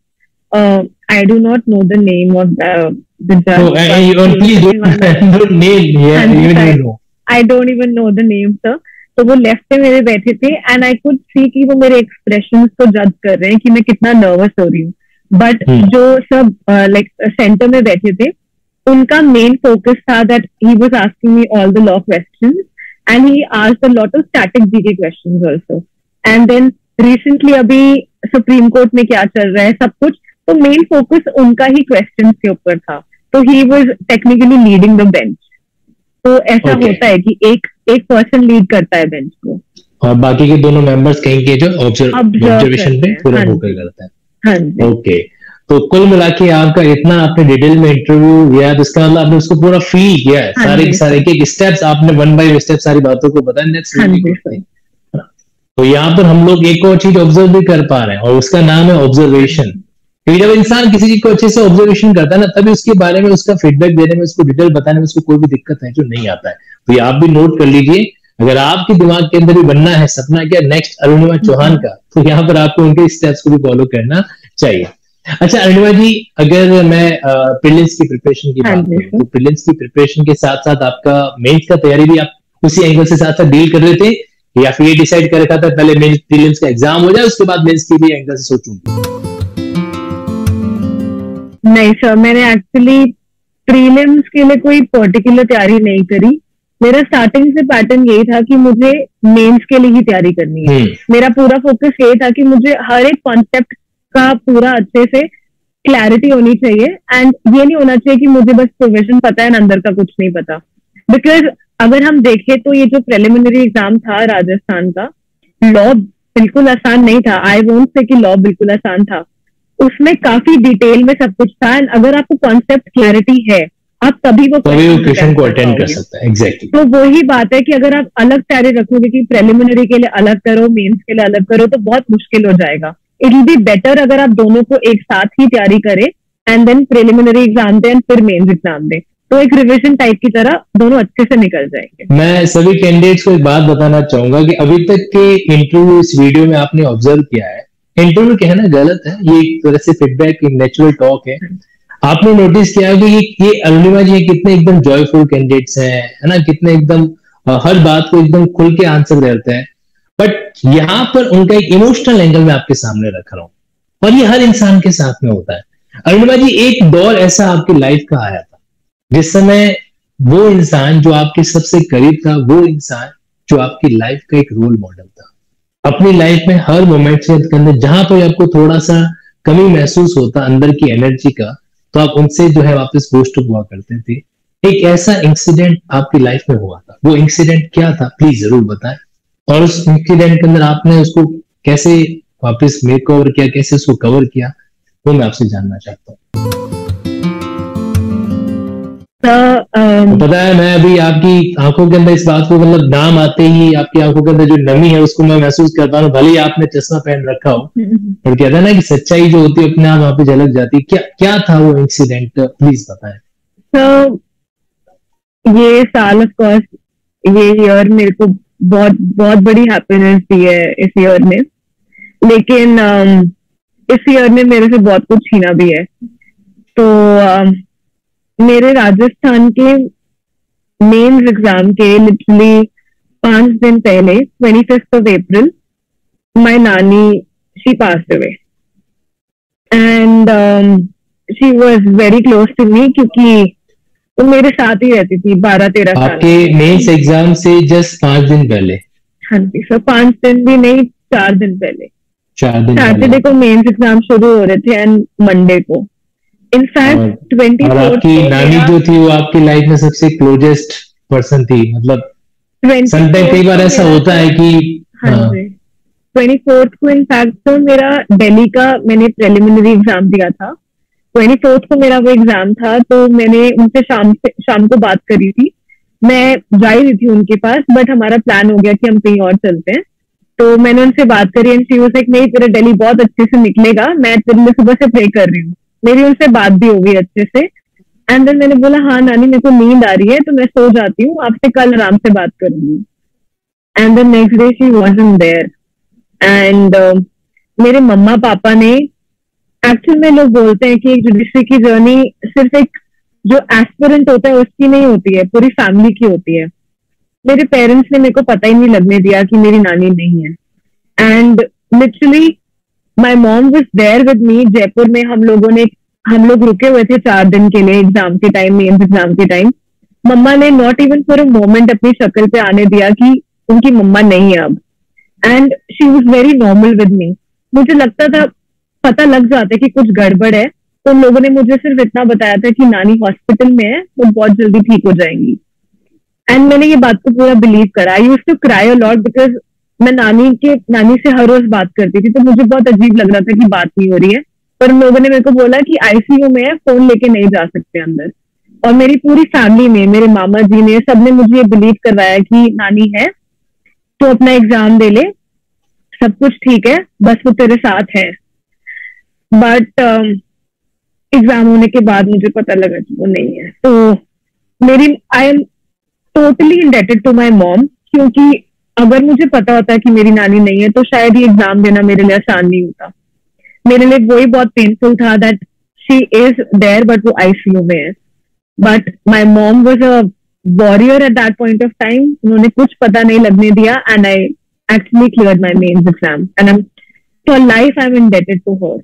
I do not know the name of the जज. Please don't name here. I don't even know the name sir. तो वो लेफ्ट पे मेरे बैठे थे, एंड आई कुड सी कि वो मेरे एक्सप्रेशंस को जज कर रहे हैं कि मैं कितना नर्वस हो रही हूँ. बट जो सब लाइक सेंटर में बैठे थे, उनका मेन फोकस था that he was asking me all the law questions, and he asked a lot of static GK questions also. And then recently अभी सुप्रीम कोर्ट में क्या चल रहा है सब कुछ, तो मेन फोकस उनका ही क्वेश्चंस के ऊपर था. तो he was technically leading the bench. तो ऐसा होता है कि एक पर्सन लीड करता है बेंच को और बाकी के दोनों मेंबर्स कहीं के जो ऑब्जर्वेशन पे पूरा फोकस करता है. हाँ जी. ओके. तो कुल मिला के आपका इतना आपने डिटेल में इंटरव्यू लिया, तो इसका मतलब आपने उसको पूरा फील किया है, सारे एक स्टेप्स आपने वन बाय स्टेप सारी बातों को बताया. तो यहाँ पर हम लोग एक और चीज ऑब्जर्व भी कर पा रहे हैं, और उसका नाम है ऑब्जर्वेशन. क्योंकि जब इंसान किसी चीज को अच्छे से ऑब्जर्वेशन करता है ना, तभी उसके बारे में उसका फीडबैक देने में, उसको डिटेल बताने में उसको कोई भी दिक्कत है जो नहीं आता है. तो ये आप भी नोट कर लीजिए, अगर आपके दिमाग के अंदर भी बनना है सपना क्या नेक्स्ट अरुणिमा चौहान का, तो यहाँ पर आपको उनके स्टेप्स को भी फॉलो करना चाहिए. अच्छा अरुणिमा जी, अगर मैं प्रीलिम्स की प्रिपरेशन की हाँ बात जी करूं सर। तो प्रीलिम्स की प्रिपरेशन के साथ साथ आपका मेंस का तैयारी भी आप उसी एंगल से साथ साथ डील कर रहे थे, या फिर ये डिसाइड कर रखा था पहले मेंस प्रीलिम्स का एग्जाम हो जाए उसके बाद मेंस की भी एंगल से सोचूंगी? नहीं सर, मैंने एक्चुअली प्रीलिम्स के लिए कोई पर्टिकुलर तैयारी नहीं करी। मेरा स्टार्टिंग से पैटर्न यही था कि मुझे मेंस के लिए ही तैयारी करनी है। मेरा पूरा फोकस ये था कि मुझे हर एक कॉन्सेप्ट का पूरा अच्छे से क्लैरिटी होनी चाहिए, एंड ये नहीं होना चाहिए कि मुझे बस प्रोफेशन पता है, अंदर का कुछ नहीं पता। बिकॉज अगर हम देखें तो ये जो प्रिलिमिनरी एग्जाम था राजस्थान का, लॉ बिल्कुल आसान नहीं था। आई वोंट से कि लॉ बिल्कुल आसान था, उसमें काफी डिटेल में सब कुछ था, एंड अगर आपको कॉन्सेप्ट क्लैरिटी है, आप तभी वो क्वेश्चन को अटेंड कर पाओगे। सकता है। एग्जैक्टली। तो वही बात है कि अगर आप अलग तैयारी रखोगे कि प्रिलिमिनरी के लिए अलग करो, मेंस के लिए अलग करो, तो बहुत मुश्किल हो जाएगा। इट विल बी बेटर अगर आप दोनों को एक साथ ही तैयारी करें, एंड देन प्रिलिमिनरी एग्जाम दें फिर मेंस एग्जाम दें, तो एक रिविजन टाइप की तरह दोनों अच्छे से निकल जाएंगे। मैं सभी कैंडिडेट्स को एक बात बताना चाहूंगा कि अभी तक के इंटरव्यू इस वीडियो में आपने ऑब्जर्व किया है, इंटरव्यू कहना गलत है, ये एक तरह से फीडबैक, एक नेचुरल टॉक है। आपने नोटिस किया कि ये अरुणिमा जी कितने एकदम जॉयफुल कैंडिडेट्स हैं, है ना, कितने एकदम हर बात को एकदम खुल के आंसर देते हैं। बट यहाँ पर उनका एक इमोशनल एंगल मैं आपके सामने रख रहा हूँ, और ये हर इंसान के साथ में होता है। अरुणिमा जी, एक दौर ऐसा आपकी लाइफ का आया था जिस समय वो इंसान जो आपके सबसे करीब था, वो इंसान जो आपकी लाइफ का एक रोल मॉडल था, अपनी लाइफ में हर मोमेंट से अंदर जहां पर आपको थोड़ा सा कमी महसूस होता अंदर की एनर्जी का, तो आप उनसे जो है वापस बूस्ट हुआ करते थे। एक ऐसा इंसिडेंट आपकी लाइफ में हुआ था, वो इंसिडेंट क्या था प्लीज जरूर बताएं, और उस इंसिडेंट के अंदर आपने उसको कैसे वापस मेक ओवर किया, कैसे उसको कवर किया, वो मैं आपसे जानना चाहता हूँ। तो पता है, मैं अभी आपकी आंखों के अंदर इस बात को, मतलब नाम आते ही आपकी आंखों के अंदर जो नमी है उसको मैं महसूस करता हूँ, भले ही आपने चश्मा पहन रखा हो, और कहता है ना कि सच्चाई जो होती है अपने आप वहां पे झलक जाती है। क्या क्या था वो इंसिडेंट, प्लीज बताएं। तो ये साल ऑफ कोर्स, ये ईयर मेरे को बहुत बहुत बड़ी हैप्पीनेस दी है इस ईयर में, लेकिन इस ईयर ने मेरे से बहुत कुछ छीना भी है। तो मेरे राजस्थान के मेंस एग्जाम के लिटरली 5 दिन पहले 25th of April, my नानी she passed away, and she was very close to me क्योंकि वो मेरे साथ ही रहती थी 12-13 साल। आपके मेंस एग्जाम से जस्ट 5 दिन पहले? हाँ जी सर, 5 दिन भी नहीं, 4 दिन पहले। 4 दिन सैटरडे को मेंस एग्जाम शुरू हो रहे थे एंड मंडे को, इनफैक्ट 24 और आपकी नानी जो थी वो आपकी लाइफ में सबसे क्लोजेस्ट पर्सन थी, मतलब समटाइम कई बार ऐसा होता है कि हाँ जी 24th को इनफैक्ट तो मेरा दिल्ली का मैंने प्रिलिमिनरी एग्जाम दिया था। 24th को मेरा वो एग्जाम था, तो मैंने उनसे शाम को बात करी थी। मैं जा ही रही थी उनके पास, बट हमारा प्लान हो गया कि हम कहीं और चलते हैं। तो मैंने उनसे बात करी एंड शी वाज लाइक नहीं, तेरा दिल्ली बहुत अच्छे से निकलेगा, मैं तेरे लिए सुबह से प्रे कर रही हूँ। मेरी उनसे बात भी हो गई अच्छे से, एंड देन मैंने बोला हाँ नानी मेरे को नींद आ रही है तो मैं सो जाती हूँ, आपसे कल आराम से बात करूंगी। And the next day she wasn't there, and मेरे मम्मा पापा ने, एक्चुअल में लोग बोलते हैं कि एक जुडिशरी की जर्नी सिर्फ एक जो एस्पिरेंट होता है उसकी नहीं होती है, पूरी फैमिली की होती है। मेरे पेरेंट्स ने मेरे को पता ही नहीं लगने दिया कि मेरी नानी नहीं है, and literally my mom was there with me. Jaipur में हम लोग रुके हुए थे 4 दिन के लिए एग्जाम के टाइम, मेंस एग्जाम के टाइम। मम्मा ने not even for a moment अपनी शक्ल पे आने दिया कि उनकी मम्मा नहीं है अब, and she was very normal with me. मुझे लगता था, पता लग जाता है कि कुछ गड़बड़ है, तो उन लोगों ने मुझे सिर्फ इतना बताया था कि नानी हॉस्पिटल में है, वो बहुत जल्दी ठीक हो जाएंगी। एंड मैंने ये बात को पूरा बिलीव करा। I used to cry a lot because मैं नानी से हर रोज बात करती थी, तो मुझे बहुत अजीब लग रहा था कि बात नहीं हो रही है। पर उन लोगों ने मेरे को बोला कि आईसीयू में है, फोन लेके नहीं जा सकते अंदर। और मेरी पूरी फैमिली में, मेरे मामा जी ने, सबने मुझे ये बिलीव करवाया कि नानी है तो अपना एग्जाम दे ले, सब कुछ ठीक है, बस वो तेरे साथ है। बट एग्जाम होने के बाद मुझे पता लगा कि वो नहीं है। तो I am totally indebted to my mom, क्योंकि अगर मुझे पता होता कि मेरी नानी नहीं है तो शायद ये एग्जाम देना मेरे लिए आसान नहीं होता। मेरे लिए वही बहुत पेनफुल था that she is there but वो आईसीयू में है. But my mom was a warrior at that point of time. उन्होंने कुछ पता नहीं लगने दिया and I actually cleared my mains exam and I for life I am indebted to her.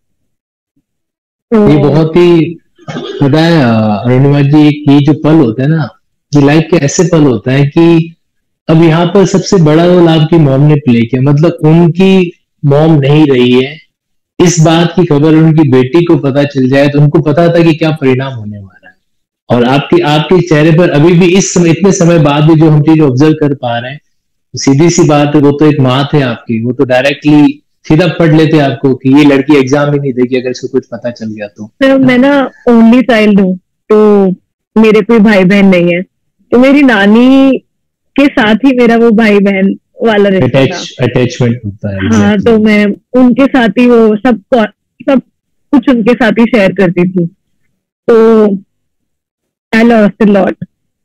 ये बहुत ही पता है अरुणिमा जी, ये जो पल होता है ना, ये लाइफ के ऐसे पल होता है कि अब यहाँ पर सबसे बड़ा रोल आपकी मॉम ने प्ले किया. मतलब उनकी मॉम नहीं रही है, इस बात की खबर उनकी बेटी को पता चल जाए तो उनको पता था कि क्या परिणाम होने वाला है. और आपके आपके चेहरे पर अभी भी इस समय, इतने समय बाद भी जो हम चीज ऑब्जर्व कर पा रहे हैं, सीधी सी बात है, वो तो एक माँ थे आपकी, वो तो डायरेक्टली सीधा पढ़ लेते आपको कि ये लड़की एग्जाम ही नहीं देगी अगर इसको कुछ पता चल गया तो. तो मैं ना ओनली चाइल्ड हूँ, तो मेरे कोई भाई बहन नहीं है, तो मेरी नानी के साथ ही मेरा वो भाई बहन वाला रिश्ता था, अटैचमेंट होता है. हाँ, तो मैं उनके साथ ही वो सब कुछ उनके साथ ही शेयर करती थी, तो आई लॉस्ट अ लॉट.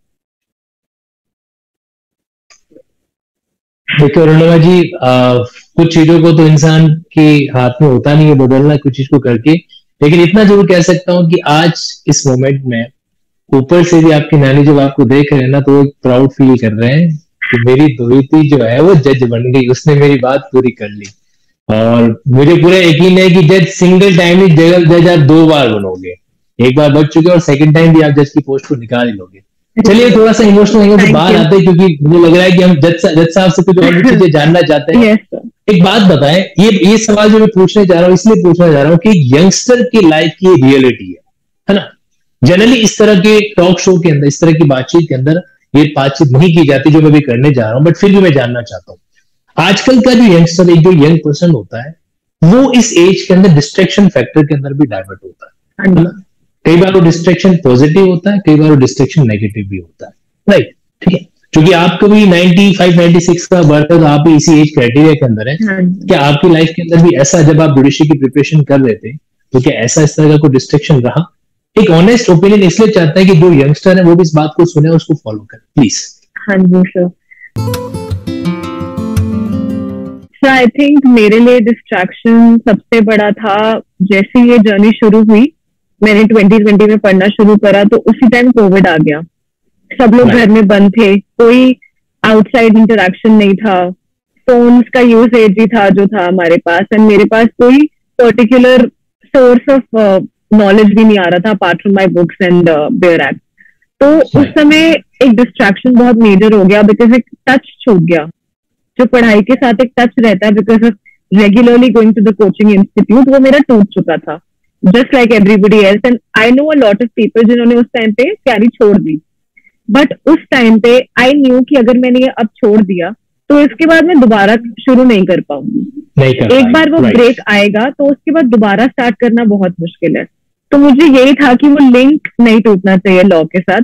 देखिए अरुणिमा जी, कुछ चीजों को तो इंसान के हाथ में होता नहीं है बदलना कुछ चीज को करके, लेकिन इतना जरूर कह सकता हूँ कि आज इस मोमेंट में ऊपर से भी आपकी नानी जब आपको देख रहे हैं ना, तो एक प्राउड फील कर रहे हैं कि मेरी दोहिती जो है वो जज बन गई, उसने मेरी बात पूरी कर ली. और मुझे पूरा यकीन है कि जज सिंगल टाइम ही जज आप 2 बार बनोगे. एक बार बच चुके और सेकंड टाइम भी आप जज की पोस्ट को निकाल ही लोगे. चलिए थोड़ा सा इमोशनल एंगल से बाहर आते हैं, क्योंकि मुझे लग रहा है कि हम जज साहब से कुछ और भी चीजें जानना चाहते हैं. एक बात बताएं, ये सवाल जो मैं पूछने जा रहा हूँ इसलिए पूछने जा रहा हूँ कि यंगस्टर की लाइफ की रियलिटी है ना. जनरली इस तरह के टॉक शो के अंदर, इस तरह की बातचीत के अंदर ये बातचीत नहीं की जाती जो मैं भी करने जा रहा हूँ, बट फिर भी मैं जानना चाहता हूँ. आजकल का जो यंगस्टर, एक जो यंग पर्सन होता है, वो इस एज के अंदर डिस्ट्रैक्शन फैक्टर के अंदर भी डाइवर्ट होता है ना. कई बार वो डिस्ट्रैक्शन पॉजिटिव होता है, कई बार वो डिस्ट्रैक्शन नेगेटिव भी होता है. राइट, ठीक है. क्योंकि आपको भी 95 96 का बर्थ है, तो आप भी इसी एज क्राइटेरिया के अंदर है. क्या आपकी लाइफ के अंदर भी ऐसा, जब आप जुडिशरी की प्रिपरेशन कर रहे थे, तो क्या ऐसा इस तरह का कोई डिस्ट्रैक्शन रहा? एक ऑनेस्ट ओपिनियन इसलिए चाहता है कि जो यंगस्टर है वो भी इस बात को सुने और उसको फॉलो करे, प्लीज. हाँ जी सर. आई थिंक मेरे लिए डिस्ट्रैक्शन सबसे बड़ा था जैसे ये जर्नी शुरू हुई. मैंने 2020 में पढ़ना शुरू करा तो उसी टाइम कोविड आ गया. सब लोग घर में बंद थे, कोई आउटसाइड इंटरेक्शन नहीं था, फोन्स का यूसेज ही था जो था हमारे पास, एंड मेरे पास कोई पर्टिकुलर सोर्स ऑफ नॉलेज भी नहीं आ रहा था apart from my books and bare act. तो उस समय एक डिस्ट्रैक्शन बहुत मेजर हो गया बिकॉज एक टच छूट गया. जो पढ़ाई के साथ एक टच रहता है because of regularly going to the coaching institute, वो मेरा टूट चुका था just like everybody else. And I know a lot of people जिन्होंने उस टाइम पे तैयारी छोड़ दी, बट उस टाइम पे आई न्यू कि अगर मैंने ये अब छोड़ दिया तो इसके बाद मैं दोबारा शुरू नहीं कर पाऊंगी. एक बार वो ब्रेक आएगा तो उसके बाद दोबारा स्टार्ट करना बहुत मुश्किल है. तो मुझे यही था कि वो लिंक नहीं टूटना चाहिए लॉ के साथ.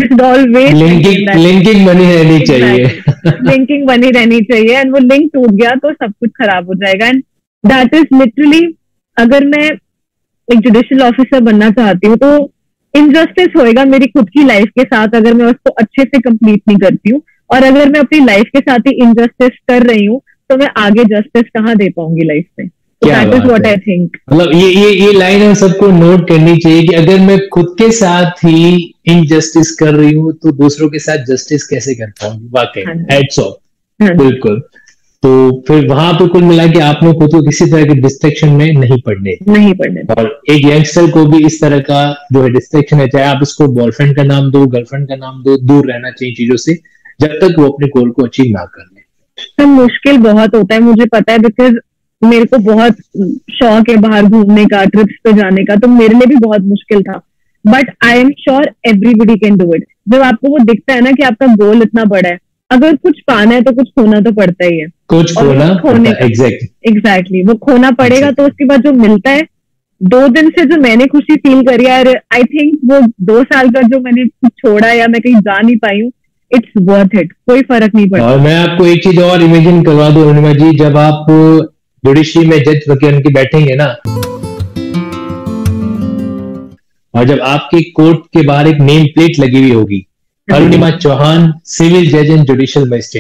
लिंकिंग बनी रहनी चाहिए. लिंकिंग बनी रहनी चाहिए, एंड वो लिंक टूट गया तो सब कुछ खराब हो जाएगा. एंड दैट इज लिटरली, अगर मैं एक जुडिशियल ऑफिसर बनना चाहती हूँ तो इनजस्टिस होएगा मेरी खुद की लाइफ के साथ अगर मैं उसको अच्छे से कंप्लीट नहीं करती हूँ. और अगर मैं अपनी लाइफ के साथ ही इनजस्टिस कर रही हूँ तो मैं आगे जस्टिस कहाँ दे पाऊंगी लाइफ में. That is what I think. मतलब ये लाइन हम सबको नोट करनी चाहिए कि अगर मैं खुद के साथ ही इनजस्टिस कर रही हूँ तो दूसरों के साथ जस्टिस कैसे कर पाऊंगी. वाकई हैट्स ऑफ. बिल्कुल. तो फिर वहां पे कुल मिला के आपने खुद को किसी तरह के डिस्ट्रैक्शन में नहीं पड़ने. और एक यंगस्टर को भी इस तरह का जो है डिस्ट्रैक्शन है, चाहे आप इसको बॉयफ्रेंड का नाम दो, गर्लफ्रेंड का नाम दो, दूर रहना चाहिए चीजों से जब तक वो अपने गोल को अचीव ना कर ले. तो मुश्किल बहुत होता है, मुझे पता है, बिकॉज मेरे को बहुत शौक है बाहर घूमने का, ट्रिप्स पे जाने का, तो मेरे लिए भी बहुत मुश्किल था. But I am sure everybody can do it. जब आपको वो दिखता है ना कि आपका गोल इतना बड़ा है, अगर कुछ पाना है तो कुछ खोना तो पड़ता ही है. कुछ खोने का एग्जैक्टली वो खोना पड़ेगा. तो उसके बाद जो मिलता है, 2 दिन से जो मैंने खुशी फील करी है, आई थिंक वो 2 साल का जो मैंने कुछ छोड़ा या मैं कहीं जा नहीं पाई हूँ, इट्स वर्थ इट. कोई फर्क नहीं पड़ता. और मैं आपको एक चीज और इमेजिन करवा दूं अरुणिमा जी, जब आप जुडिशरी में जज वगैरह के बैठेंगे ना, और जब आपके कोर्ट के बाहर एक नेम प्लेट लगी हुई होगी, अरुणिमा चौहान, सिविल जज एंड जुडिशियल मजिस्ट्रेट,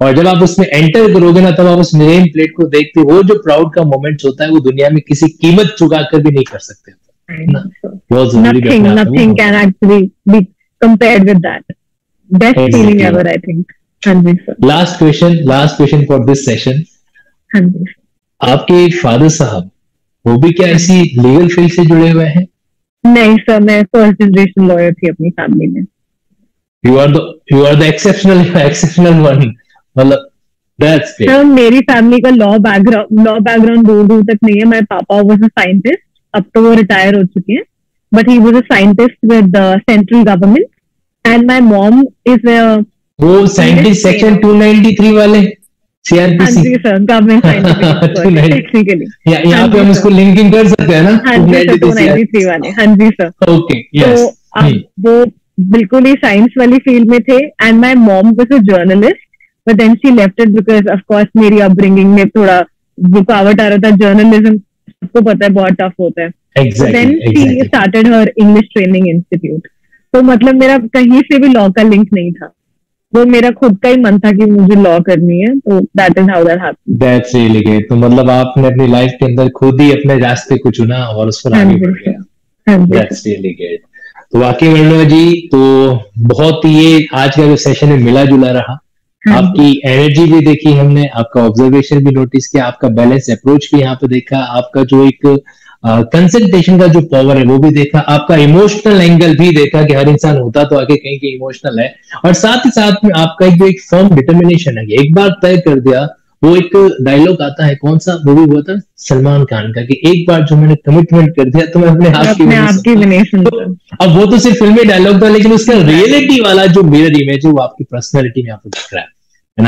और जब आप उसमें एंटर करोगे ना, तब आप उस नेम प्लेट को देखते हो, वो जो प्राउड का मोमेंट होता है वो दुनिया में किसी कीमत चुका कर भी नहीं कर सकते ना। बहुत जरूरी nothing can actually be compared with that. Best feeling ever, I think. हाँ जी sir. Last question for this session. हाँ जी। आपके फादर साहब वो भी क्या इसी लीगल फील्ड से जुड़े हुए हैं? नहीं सर, मैं फर्स्ट जनरेशन लॉयर थी अपनी फैमिली में। You are the exceptional one. मतलब that's great. सर मेरी फैमिली का लॉ बैकग्राउंड दूर दूर तक नहीं है। माय पापा वाज अ साइंटिस्ट, अब तो वो रिटायर हो चुके हैं, but he was a scientist with the central government, and my mom is वो साइंटिस्ट सेक्शन 293 वाले CRPC। हाँ जी सर, गवर्नमेंट साइंटिफिक टेक्निकली यहाँ पे हम इसको लिंकिंग कर सकते हैं ना। हाँ जी सर, 293 वाले। हाँ जी सर। Okay yes. तो वो बिल्कुल ही साइंस वाली फील्ड में थे, and my mom was a journalist, but then she left it because of course मेरी अपब्रिंगिंग में थोड़ा रुकावट आ रहा था। जर्नलिज्म सबको पता है बहुत टफ होता है। Then she started her English training institute. तो मतलब मेरा कहीं से भी लॉ का लिंक नहीं था, वो मेरा खुद का ही मन था कि मुझे लॉ करनी है। तो that is how that happened. That's really great. तो मतलब आपने अपनी लाइफ के अंदर खुद ही अपने रास्ते को चुना और उस पर आगे बढ़ गया। That's really great. तो वाकई वर्णा जी, तो बहुत ये आज का जो सेशन है मिला जुला रहा। आपकी एनर्जी भी देखी हमने, आपका ऑब्जर्वेशन भी नोटिस किया, आपका बैलेंस अप्रोच भी यहाँ पे देखा, आपका जो एक कंसंट्रेशन का जो पावर है वो भी देखा, आपका इमोशनल एंगल भी देखा कि हर इंसान होता तो आगे कहीं कहीं इमोशनल है, और साथ ही साथ में आपका एक जो एक फर्म डिटर्मिनेशन है, एक बार तय कर दिया। वो एक डायलॉग आता है, कौन सा मूवी हुआ था सलमान खान का, कि एक बार जो मैंने कमिटमेंट कर दिया तो मैं अपने आप की तो, अब वो तो सिर्फ फिल्मी डायलॉग था, लेकिन उसका रियलिटी वाला जो मिरर इमेज है वो आपकी पर्सनैलिटी में आपको दिख रहा है। एंड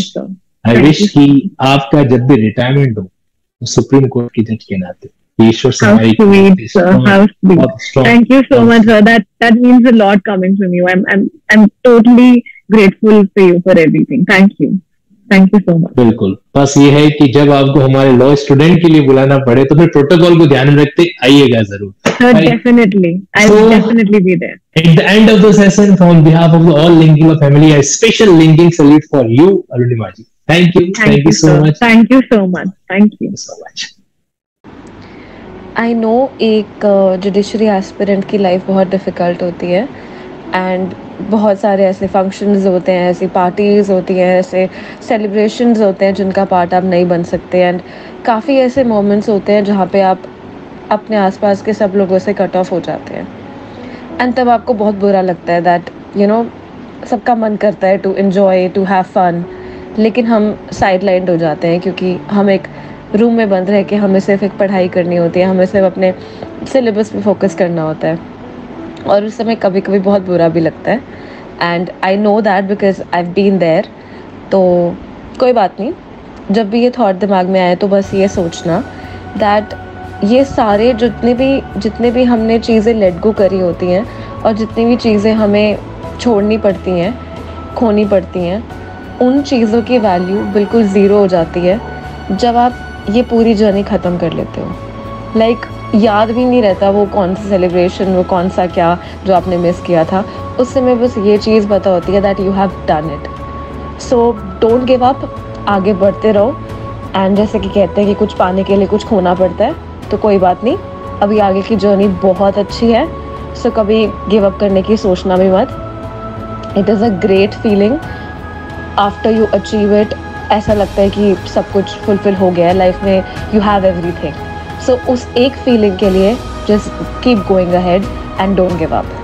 आई विश कि आपका जब भी रिटायरमेंट हो सुप्रीम कोर्ट की जज के नाते ईश्वर से How sweet, sir. How sweet. Thank you so much, sir. That means a lot coming from you. I'm totally grateful for you for everything. Thank you. Thank you so much. बिल्कुल, बस ये है कि जब आपको हमारे लॉ स्टूडेंट के लिए बुलाना पड़े तो फिर प्रोटोकॉल को ध्यान में रखते आइएगा जरूर। Sir, definitely. I will definitely be there. At the end of the session, on behalf of the all Linking family, a special linking salute for you, Arunima ji. Thank you so much. Thank you so much. Thank you so much. I know एक judiciary aspirant की life बहुत difficult होती है, and बहुत सारे ऐसे functions होते हैं, ऐसी पार्टीज़ होती हैं, ऐसे सेलिब्रेशंस होते हैं जिनका पार्ट आप नहीं बन सकते, एंड काफ़ी ऐसे मोमेंट्स होते हैं जहाँ पे आप अपने आसपास के सब लोगों से कट ऑफ हो जाते हैं, एंड तब आपको बहुत बुरा लगता है दैट सबका मन करता है to enjoy, to have fun, लेकिन हम साइड लाइंड हो जाते हैं क्योंकि हम एक रूम में बंद रह के हमें सिर्फ एक पढ़ाई करनी होती है, हमें सिर्फ अपने सिलेबस पे फोकस करना होता है, और उस समय कभी कभी बहुत बुरा भी लगता है, and I know that because I have been there. तो कोई बात नहीं, जब भी ये थॉट दिमाग में आए तो बस ये सोचना दैट ये सारे जितने भी हमने चीज़ें लेट गो करी होती हैं और जितनी भी चीज़ें हमें छोड़नी पड़ती हैं, खोनी पड़ती हैं, उन चीज़ों की वैल्यू बिल्कुल ज़ीरो हो जाती है जब आप ये पूरी जर्नी ख़त्म कर लेते हो। लाइक याद भी नहीं रहता वो कौन सा सेलिब्रेशन, वो कौन सा क्या जो आपने मिस किया था, उस समय बस ये चीज़ पता होती है that you have done it. So don't give up, आगे बढ़ते रहो, एंड जैसे कि कहते हैं कि कुछ पाने के लिए कुछ खोना पड़ता है, तो कोई बात नहीं, अभी आगे की जर्नी बहुत अच्छी है, सो कभी गिव अप करने की सोचना भी मत। It is a great feeling after you achieve it, ऐसा लगता है कि सब कुछ फुलफिल हो गया है लाइफ में, यू हैव एवरीथिंग। सो उस एक फीलिंग के लिए just keep going ahead and don't give up.